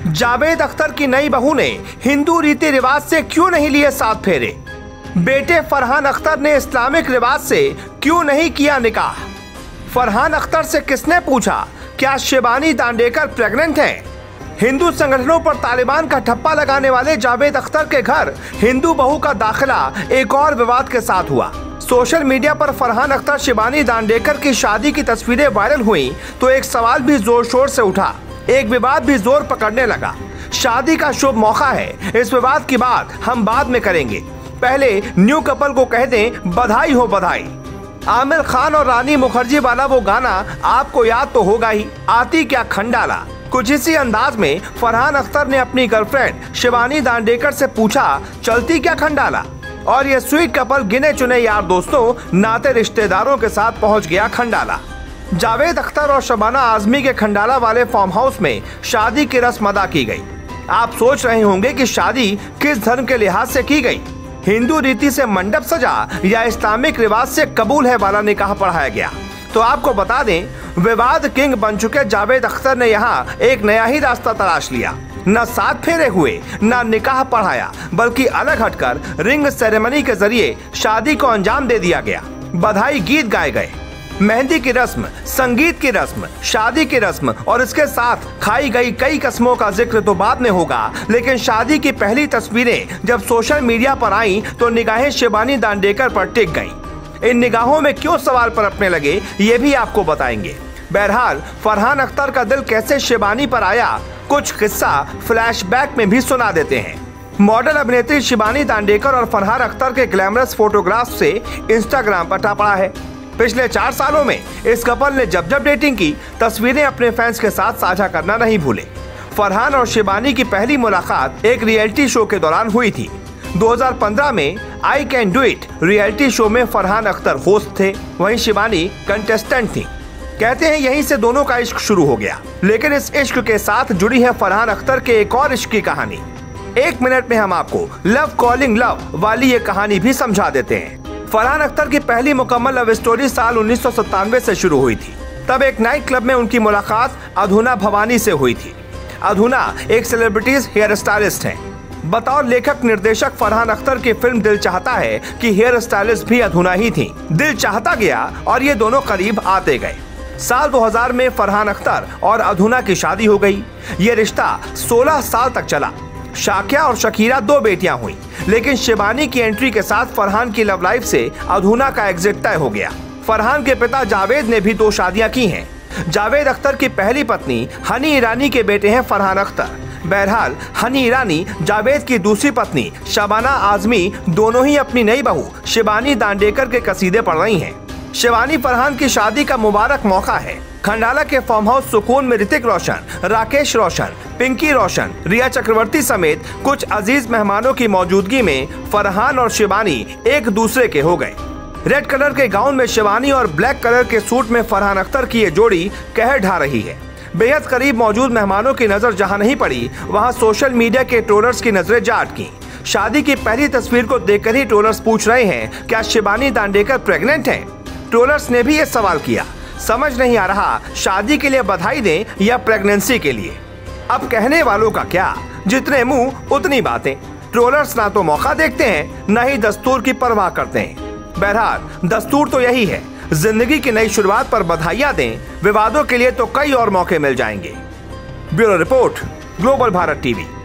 जावेद अख्तर की नई बहू ने हिंदू रीति रिवाज से क्यों नहीं लिए 7 फेरे? बेटे फरहान अख्तर ने इस्लामिक रिवाज से क्यों नहीं किया निकाह? फरहान अख्तर से किसने पूछा क्या शिबानी दांडेकर प्रेग्नेंट हैं? हिंदू संगठनों पर तालिबान का ठप्पा लगाने वाले जावेद अख्तर के घर हिंदू बहू का दाखिला एक और विवाद के साथ हुआ। सोशल मीडिया पर फरहान अख्तर शिबानी दांडेकर की शादी की तस्वीरें वायरल हुई तो एक सवाल भी जोर शोर से उठा, एक विवाद भी जोर पकड़ने लगा। शादी का शुभ मौका है, इस विवाद की बात हम बाद में करेंगे। पहले न्यू कपल को कह दें बधाई हो बधाई। आमिर खान और रानी मुखर्जी वाला वो गाना आपको याद तो होगा ही, आती क्या खंडाला। कुछ इसी अंदाज में फरहान अख्तर ने अपनी गर्लफ्रेंड शिबानी दांडेकर से पूछा चलती क्या खंडाला, और ये स्वीट कपल गिने चुने यार दोस्तों नाते रिश्तेदारों के साथ पहुंच गया खंडाला। जावेद अख्तर और शबाना आजमी के खंडाला वाले फार्म हाउस में शादी की रस्म अदा की गई। आप सोच रहे होंगे कि शादी किस धर्म के लिहाज से की गई, हिंदू रीति से मंडप सजा या इस्लामिक रिवाज से कबूल है वाला निकाह पढ़ाया गया? तो आपको बता दें, विवाद किंग बन चुके जावेद अख्तर ने यहाँ एक नया ही रास्ता तलाश लिया। न 7 फेरे हुए, न निकाह पढ़ाया, बल्कि अलग हटकर रिंग सेरेमनी के जरिए शादी को अंजाम दे दिया गया। बधाई गीत गाए गए, मेहंदी की रस्म, संगीत की रस्म, शादी की रस्म और इसके साथ खाई गई कई कस्मों का जिक्र तो बाद में होगा, लेकिन शादी की पहली तस्वीरें जब सोशल मीडिया पर आईं तो निगाहें शिबानी दांडेकर पर टिक गईं। इन निगाहों में क्यों सवाल पनपने लगे ये भी आपको बताएंगे। बहरहाल फरहान अख्तर का दिल कैसे शिबानी पर आया, कुछ किस्सा फ्लैशबैक में भी सुना देते हैं। मॉडल अभिनेत्री शिबानी दांडेकर और फरहान अख्तर के ग्लैमरस फोटोग्राफ से इंस्टाग्राम पर पड़ा है। पिछले 4 सालों में इस कपल ने जब जब डेटिंग की तस्वीरें अपने फैंस के साथ साझा करना नहीं भूले। फरहान और शिबानी की पहली मुलाकात एक रियलिटी शो के दौरान हुई थी। 2015 में I can do it reality show में फरहान अख्तर होस्ट थे, वहीं शिबानी कंटेस्टेंट थी। कहते हैं यहीं से दोनों का इश्क शुरू हो गया, लेकिन इस इश्क के साथ जुड़ी है फरहान अख्तर के एक और इश्क की कहानी। 1 मिनट में हम आपको लव कॉलिंग लव वाली ये कहानी भी समझा देते हैं। फरहान अख्तर की पहली मुकम्मल लव स्टोरी साल 1997 से शुरू हुई थी। तब एक नाइट क्लब में उनकी मुलाकात अधुना भवानी से हुई थी। अधुना एक सेलिब्रिटीज हेयर स्टाइलिस्ट हैं। बतौर लेखक निर्देशक फरहान अख्तर की फिल्म दिल चाहता है कि हेयर स्टाइलिस्ट भी अधुना ही थी। दिल चाहता गया और ये दोनों करीब आते गए। साल 2000 में फरहान अख्तर और अधुना की शादी हो गई। ये रिश्ता 16 साल तक चला। शाकिया और शकीरा 2 बेटियां हुई, लेकिन शिबानी की एंट्री के साथ फरहान की लव लाइफ से अधुना का एग्जिट तय हो गया। फरहान के पिता जावेद ने भी 2 शादियां की हैं। जावेद अख्तर की पहली पत्नी हनी ईरानी के बेटे हैं फरहान अख्तर। बहरहाल हनी ईरानी जावेद की दूसरी पत्नी शबाना आजमी दोनों ही अपनी नई बहू शिबानी दांडेकर के कसीदे पढ़ रही हैं। शिबानी फरहान की शादी का मुबारक मौका है। खंडाला के फार्म हाउस सुकून में ऋतिक रोशन, राकेश रोशन, पिंकी रोशन, रिया चक्रवर्ती समेत कुछ अजीज मेहमानों की मौजूदगी में फरहान और शिबानी एक दूसरे के हो गए। रेड कलर के गाउन में शिबानी और ब्लैक कलर के सूट में फरहान अख्तर की ये जोड़ी कहर ढा रही है। बेहद करीब मौजूद मेहमानों की नजर जहां नहीं पड़ी, वहां सोशल मीडिया के ट्रोलर्स की नजरें जा अटकी। शादी की पहली तस्वीर को देखकर ही ट्रोलर्स पूछ रहे हैं क्या शिबानी दांडेकर प्रेग्नेंट हैं? ट्रोलर्स ने भी ये सवाल किया। समझ नहीं आ रहा शादी के लिए बधाई दें या प्रेगनेंसी के लिए। अब कहने वालों का क्या, जितने मुंह उतनी बातें। ट्रोलर्स ना तो मौका देखते हैं, न ही दस्तूर की परवाह करते हैं। बहरहाल दस्तूर तो यही है, जिंदगी की नई शुरुआत पर बधाइयां दें, विवादों के लिए तो कई और मौके मिल जाएंगे। Bureau report, global Bharat TV.